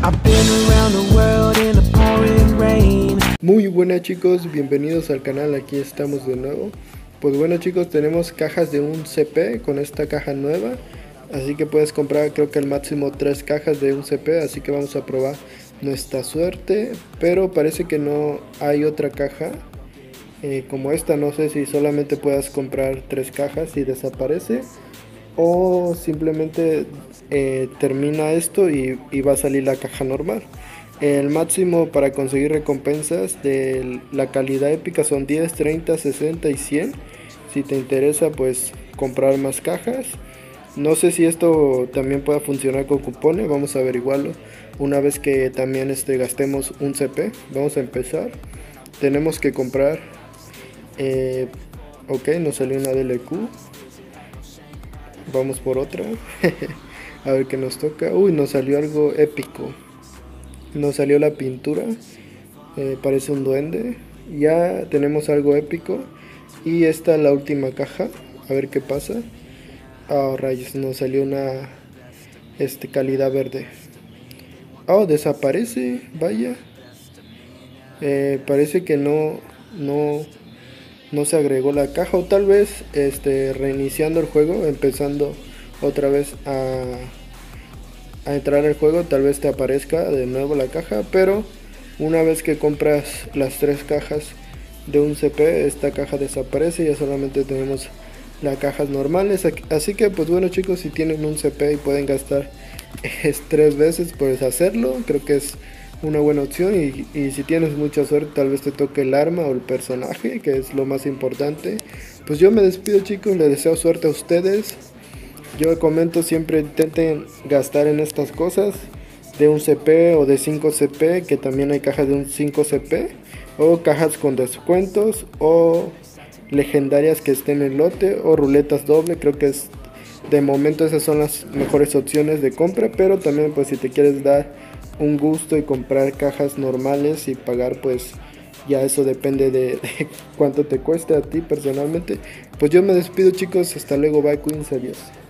I've been around the world in the pouring rain. Muy buenas chicos, bienvenidos al canal, aquí estamos de nuevo. Pues bueno chicos, tenemos cajas de un CP con esta caja nueva. Así que puedes comprar creo que al máximo 3 cajas de un CP, así que vamos a probar nuestra suerte. Pero parece que no hay otra caja como esta, no sé si solamente puedas comprar 3 cajas y desaparece. O simplemente termina esto y va a salir la caja normal. El máximo para conseguir recompensas de la calidad épica son 10, 30, 60 y 100. Si te interesa pues comprar más cajas. No sé si esto también pueda funcionar con cupones, vamos a averiguarlo una vez que también gastemos un CP. Vamos a empezar. Tenemos que comprar ok, nos salió una DLQ. Vamos por otra. A ver qué nos toca. Uy, nos salió algo épico. Nos salió la pintura. Parece un duende. Ya tenemos algo épico. Y esta es la última caja. A ver qué pasa. Oh, rayos, nos salió una calidad verde. Oh, desaparece. Vaya. Parece que no se agregó la caja, o tal vez reiniciando el juego, empezando otra vez a entrar al juego, tal vez te aparezca de nuevo la caja. Pero una vez que compras las 3 cajas de un CP, esta caja desaparece, ya solamente tenemos las cajas normales. Así que pues bueno chicos, si tienen un CP y pueden gastar 3 veces, pues hacerlo, creo que es una buena opción. Y si tienes mucha suerte, tal vez te toque el arma o el personaje, que es lo más importante. Pues yo me despido chicos, les deseo suerte a ustedes. Yo comento, siempre intenten gastar en estas cosas de un CP o de 5 CP, que también hay cajas de un 5 CP, o cajas con descuentos, o legendarias que estén en lote, o ruletas doble. Creo que de momento esas son las mejores opciones de compra. Pero también pues si te quieres dar un gusto y comprar cajas normales y pagar, pues ya eso depende de cuánto te cueste a ti personalmente. Pues yo me despido chicos, hasta luego, bye, cuídense, adiós.